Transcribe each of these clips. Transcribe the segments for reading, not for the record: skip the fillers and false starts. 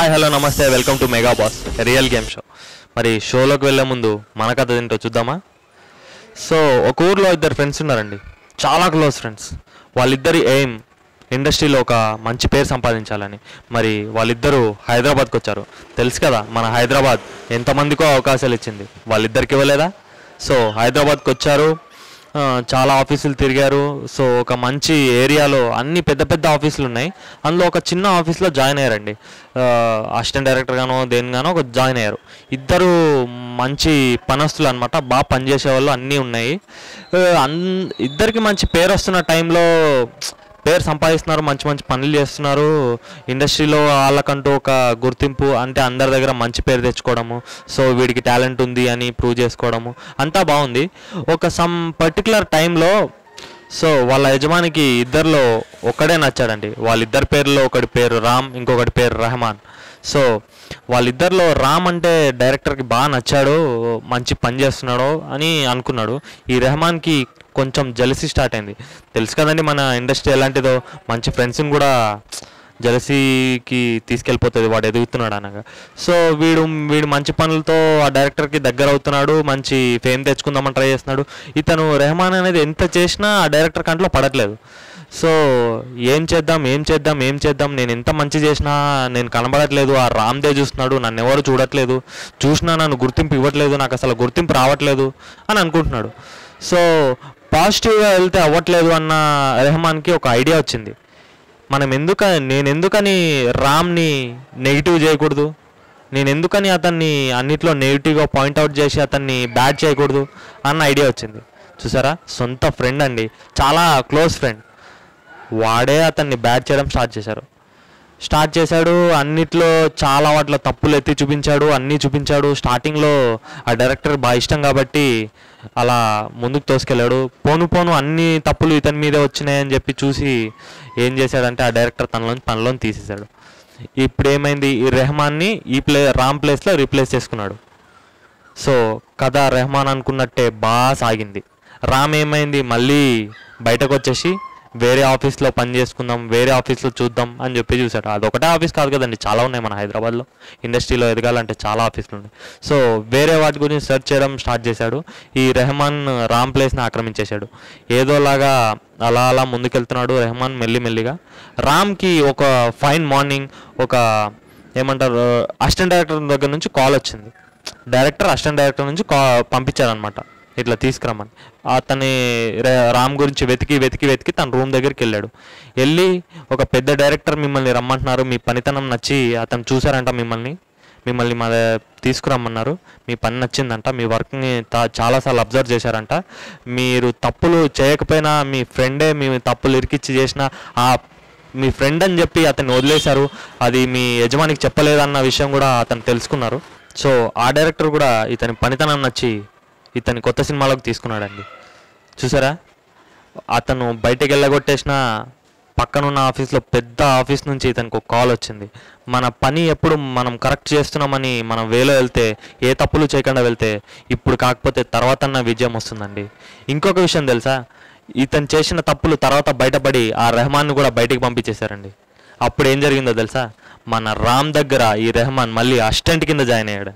Hi hello నమస్తే welcome to mega boss real game show. మరి షోలోకి వెళ్ళే ముందు మన కథ ఏంటో చూద్దామా. సో ఒక ఊర్లో ఇద్దరు ఫ్రెండ్స్ ఉన్నారండి, చాలా క్లోజ్ ఫ్రెండ్స్. వాళ్ళిద్దరి ఎయిమ్ ఇండస్ట్రీలో ఒక మంచి పేరు సంపాదించాలని. మరి వాళ్ళిద్దరూ హైదరాబాద్కి వచ్చారు. తెలుసు కదా మన హైదరాబాద్ ఎంతమందికో అవకాశాలు ఇచ్చింది, వాళ్ళిద్దరికి ఇవ్వలేదా? సో హైదరాబాద్కి వచ్చారు, చాలా ఆఫీసులు తిరిగారు. సో ఒక మంచి ఏరియాలో అన్ని పెద్ద పెద్ద ఆఫీసులు ఉన్నాయి, అందులో ఒక చిన్న ఆఫీస్లో జాయిన్ అయ్యారండి. అసిస్టెంట్ డైరెక్టర్ గానో దేనిగానో ఒక జాయిన్ అయ్యారు. ఇద్దరు మంచి పనస్తులు అనమాట, బాగా పనిచేసే వాళ్ళు, అన్నీ ఉన్నాయి. ఇద్దరికి మంచి పేరు వస్తున్న టైంలో పేరు సంపాదిస్తున్నారు, మంచి మంచి పనులు చేస్తున్నారు. ఇండస్ట్రీలో వాళ్ళకంటూ ఒక గుర్తింపు, అంటే అందరి దగ్గర మంచి పేరు తెచ్చుకోవడము, సో వీడికి టాలెంట్ ఉంది అని ప్రూవ్ చేసుకోవడము అంతా బాగుంది. ఒక సమ్ పర్టికులర్ టైంలో సో వాళ్ళ యజమానికి ఇద్దరిలో ఒక్కడే నచ్చాడండి. వాళ్ళిద్దరి పేర్లో ఒకటి పేరు రామ్, ఇంకొకటి పేరు రెహమాన్. సో వాళ్ళిద్దరిలో రామ్ అంటే డైరెక్టర్కి బాగా నచ్చాడు, మంచి పని చేస్తున్నాడు అని అనుకున్నాడు. ఈ రెహమాన్కి కొంచెం జెలసీ స్టార్ట్ అయింది. తెలుసు కదండి మన ఇండస్ట్రీ ఎలాంటిదో, మంచి ఫ్రెండ్స్ని కూడా జెలసీకి తీసుకెళ్ళిపోతుంది వాడు ఎదుగుతున్నాడు అనగా. సో వీడు మంచి పనులతో ఆ డైరెక్టర్కి దగ్గర అవుతున్నాడు, మంచి ఫేమ్ తెచ్చుకుందామని ట్రై చేస్తున్నాడు. ఇతను రెహమాన్ అనేది ఎంత చేసినా ఆ డైరెక్టర్ కంట్లో పడట్లేదు. సో ఏం చేద్దాం, నేను ఎంత మంచి చేసినా నేను కనబడట్లేదు, ఆ రామ్దే చూస్తున్నాడు, నన్ను ఎవరు చూడట్లేదు, చూసినా నన్ను గుర్తింపు ఇవ్వట్లేదు, నాకు అసలు గుర్తింపు రావట్లేదు అని అనుకుంటున్నాడు. సో పాజిటివ్గా వెళ్తే అవ్వట్లేదు అన్న రెహమాన్కి ఒక ఐడియా వచ్చింది. నేను ఎందుకని రామ్ని నెగిటివ్ చేయకూడదు, నేను ఎందుకని అతన్ని అన్నిట్లో నెగిటివ్గా పాయింట్అవుట్ చేసి అతన్ని బ్యాడ్ చేయకూడదు అన్న ఐడియా వచ్చింది. చూసారా, సొంత ఫ్రెండ్ అండి, చాలా క్లోజ్ ఫ్రెండ్, వాడే అతన్ని బ్యాడ్ చేయడం స్టార్ట్ చేశాడు. అన్నిట్లో చాలా వాటిలో తప్పులు ఎత్తి చూపించాడు, అన్నీ చూపించాడు. స్టార్టింగ్లో ఆ డైరెక్టర్ బాగా ఇష్టం కాబట్టి అలా ముందుకు తోసుకెళ్ళాడు. పోను అన్ని తప్పులు ఇతని మీదే వచ్చినాయని చెప్పి చూసి ఏం చేశాడంటే ఆ డైరెక్టర్ పనిలోని తీసేశాడు. ఇప్పుడు ఏమైంది, ఈ రెహమాన్ని రామ్ ప్లేస్లో రీప్లేస్ చేసుకున్నాడు. సో కథ రెహమాన్ అనుకున్నట్టే బాగా సాగింది. రామ్ ఏమైంది, మళ్ళీ బయటకు వచ్చేసి వేరే ఆఫీస్లో పని చేసుకుందాం, వేరే ఆఫీస్లో చూద్దాం అని చెప్పి చూశాడు. అదొకటే ఆఫీస్ కాదు కదండి, చాలా ఉన్నాయి మన హైదరాబాద్లో. ఇండస్ట్రీలో ఎదగాలంటే చాలా ఆఫీసులు ఉన్నాయి. సో వేరే వాటి గురించి సెర్చ్ చేయడం స్టార్ట్ చేశాడు. ఈ రెహమాన్ రామ్ ప్లేస్ని ఆక్రమించేశాడు. ఏదోలాగా అలా ముందుకెళ్తున్నాడు రెహమాన్ మెల్లిమెల్లిగా. రామ్కి ఒక ఫైన్ మార్నింగ్ ఒక ఏమంటారు అసిస్టెంట్ డైరెక్టర్ దగ్గర నుంచి కాల్ వచ్చింది. అసిస్టెంట్ డైరెక్టర్ నుంచి పంపించారనమాట, ఇట్లా తీసుకురమ్మని. అతని రామ్ గురించి వెతికి తన రూమ్ దగ్గరికి వెళ్ళి ఒక పెద్ద డైరెక్టర్ మిమ్మల్ని రమ్మంటున్నారు, మీ పనితనం నచ్చి అతను చూసారంట, మిమ్మల్ని మా తీసుకురమ్మన్నారు, మీ పని నచ్చిందంట, మీ వర్క్ని చాలాసార్లు అబ్జర్వ్ చేశారంట, మీరు తప్పులు చేయకపోయినా మీ ఫ్రెండే మీ తప్పులు ఇరికిచ్చి చేసిన మీ ఫ్రెండ్ అని చెప్పి అతన్ని వదిలేశారు, అది మీ యజమానికి చెప్పలేదన్న విషయం కూడా అతను తెలుసుకున్నారు. సో ఆ డైరెక్టర్ కూడా ఇతని పనితనం నచ్చి ఇతని కొత్త సినిమాలోకి తీసుకున్నాడండి. చూసారా, అతను బయటకు వెళ్ళగొట్టేసిన పక్కనున్న ఆఫీస్లో పెద్ద ఆఫీస్ నుంచి ఇతనికి ఒక కాల్ వచ్చింది. మన పని ఎప్పుడు మనం కరెక్ట్ చేస్తున్నామని మనం వేలో వెళ్తే, ఏ తప్పులు చేయకుండా వెళ్తే ఇప్పుడు కాకపోతే తర్వాతన్న విజయం వస్తుందండి. ఇంకొక విషయం తెలుసా, ఇతను చేసిన తప్పులు తర్వాత బయటపడి ఆ రెహమాన్ని కూడా బయటికి పంపించేశారండి. అప్పుడు ఏం జరిగిందో తెలుసా, మన రామ్ దగ్గర ఈ రెహమాన్ మళ్ళీ అసిస్టెంట్ కింద జాయిన్ అయ్యాడు.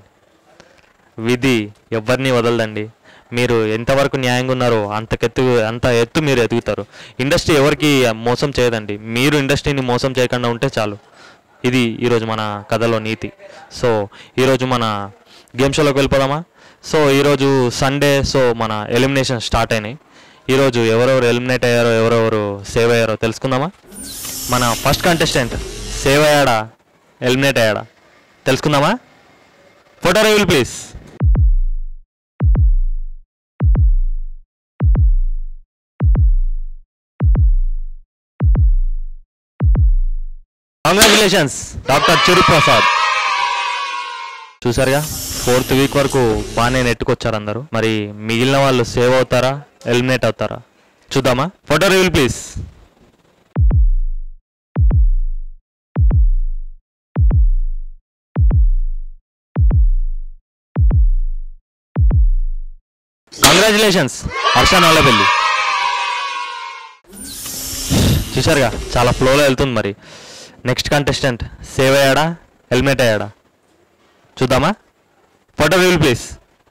విధి ఎవరిని వదలదండి. మీరు ఎంతవరకు న్యాయంగా ఉన్నారో అంత ఎత్తు మీరు ఎదుగుతారు. ఇండస్ట్రీ ఎవరికి మోసం చేయదండి, మీరు ఇండస్ట్రీని మోసం చేయకుండా ఉంటే చాలు. ఇది ఈరోజు మన కథలో నీతి. సో ఈరోజు మన గేమ్ షోలోకి వెళ్ళిపోదామా. సో ఈరోజు సండే, సో మన ఎలిమినేషన్ స్టార్ట్ అయినాయి. ఈరోజు ఎవరెవరు ఎలిమినేట్ అయ్యారో, ఎవరెవరు సేవ్ అయ్యారో తెలుసుకుందామా. మన ఫస్ట్ కంటెస్టెంట్ సేవ్ అయ్యాడా, ఎలిమినేట్ అయ్యాడా తెలుసుకుందామా. Photo reveal please. Congratulations doctor Chiru Prasad. చూసారుగా, 4th వీక్ వరకు బాగానే నెట్టుకొచ్చారు అందరూ. మరి మిగిలిన వాళ్ళు సేవ్ అవుతారా, ఎలిమినేట్ అవుతారా చూద్దామా. Photo reveal please. Congratulations Harsha Nallabelli. చూసారుగా, చాలా ఫ్లోలో వెళ్తుంది. మరి నెక్స్ట్ కంటెస్టెంట్ సేవ్ అయ్యాడా, ఎలిమినేట్ అయ్యాడా చూద్దామా? Photo reveal please.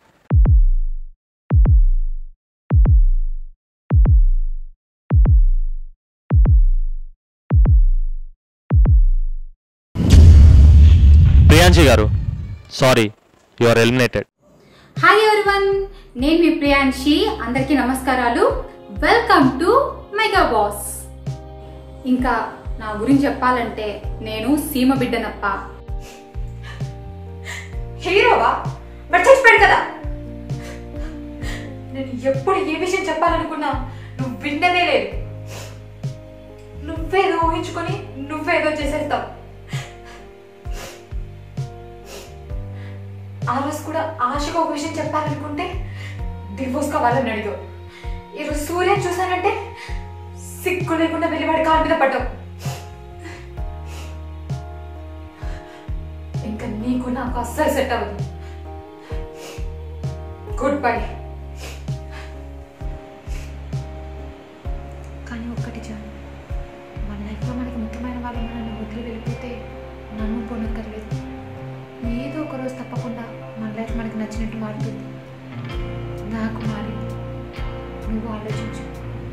ప్రియాంశి గారు, sorry, you are eliminated. Hi everyone, నేను మీ ప్రియాంశి. అందరికీ నమస్కారాలు. Welcome to mega boss. ఇంకా నా గురించి చెప్పాలంటే నేను సీమ బిడ్డనప్ప. హీరోవా? మరి చచ్చిపోయాడు కదా. నేను ఎప్పుడు ఏ విషయం చెప్పాలనుకున్నా నువ్వు విన్నదే లేదు. నువ్వేదో ఊహించుకొని నువ్వేదో చేసేస్తావు. ఆ రోజు కూడా ఆశగా ఒక విషయం చెప్పాలనుకుంటే డివోర్స్ కావాలని అడిగావు. ఈరోజు సూర్య చూసానంటే సిగ్గు లేకుండా వెళ్ళివాడి కాలు మీద పడ్డావు. ఇంకా నీకు నాకు అస్సలు సెట్ అవ్వదు. Good bye. కానీ ఒక్కటి చాలు, మన లైఫ్లో మనకి ముఖ్యమైన వాళ్ళు మనల్ని వదిలి వెళ్ళిపోతే నన్ను పోనక్కర్లేదు. ఏదో ఒకరోజు తప్పకుండా మన లైఫ్ మనకి నచ్చినట్టు మారుతుంది. నాకు మారింది, నువ్వు ఆలోచించు.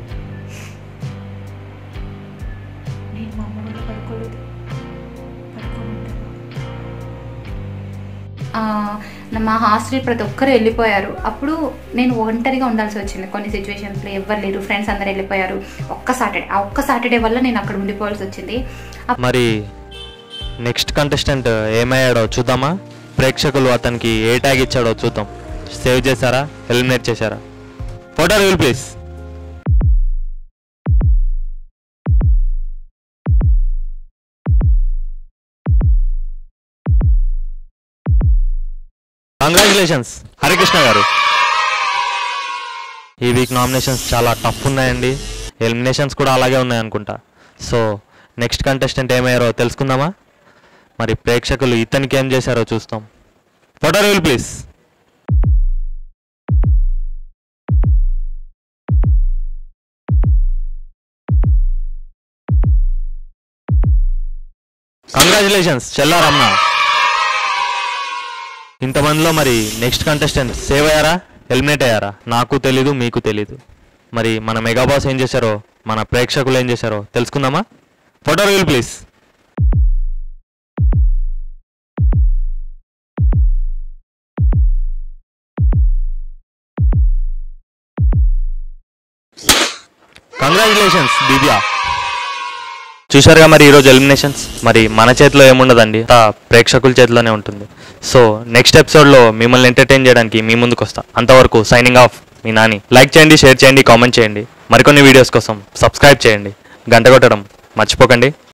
నేను మా అమ్మ వల్ల పడుకోలేదు, పడుకోమంటాను. మా హాస్టల్ ప్రతి ఒక్కరు వెళ్ళిపోయారు. అప్పుడు నేను ఒంటరిగా ఉండాల్సి వచ్చింది. కొన్ని సిచ్యువేషన్స్లో ఎవ్వరు లేరు, ఫ్రెండ్స్ అందరు వెళ్ళిపోయారు. ఒక్క సాటర్డే వల్ల నేను అక్కడ ఉండిపోవాల్సి వచ్చింది. మరి నెక్స్ట్ కంటెస్టెంట్ ఏమయ్యాడో చూద్దామా? ప్రేక్షకులు అతనికి ఏ ట్యాగ్ ఇచ్చాడో చూద్దాం. సేవ్ చేశారా, ఎలిమినేట్ చేశారా? Photo reveal please. Congratulations Harikrishna గారు. ఈ వీక్ నామినేషన్స్ చాలా టఫ్ ఉన్నాయండి. ఎలిమినేషన్స్ కూడా అలాగే ఉన్నాయనుకుంటా. సో నెక్స్ట్ కంటెస్టెంట్ ఏమయ్యారో తెలుసుకుందామా? మరి ప్రేక్షకులు ఇతనికి ఏం చేశారో చూస్తాం. Photo reveal please. Congratulations Chellaramma. ఇంతమందిలో మరి నెక్స్ట్ కంటెస్టెంట్ సేవ్ అయ్యారా, ఎలిమినేట్ అయ్యారా? నాకు తెలీదు, మీకు తెలీదు. మరి మన మెగా బాస్ ఏం చేశారో, మన ప్రేక్షకులు ఏం చేశారో తెలుసుకుందామా? Photo reveal please. Congratulations Divya. చూశారుగా మరి ఈరోజు ఎలిమినేషన్స్. మరి మన చేతిలో ఏముండదండి, ప్రేక్షకుల చేతిలోనే ఉంటుంది. సో నెక్స్ట్ ఎపిసోడ్లో మిమ్మల్ని ఎంటర్టైన్ చేయడానికి మీ ముందుకు వస్తా. అంతవరకు సైనింగ్ ఆఫ్, మీ నాని. లైక్ చేయండి, షేర్ చేయండి, కామెంట్ చేయండి. మరికొన్ని వీడియోస్ కోసం సబ్స్క్రైబ్ చేయండి, గంట కొట్టడం మర్చిపోకండి.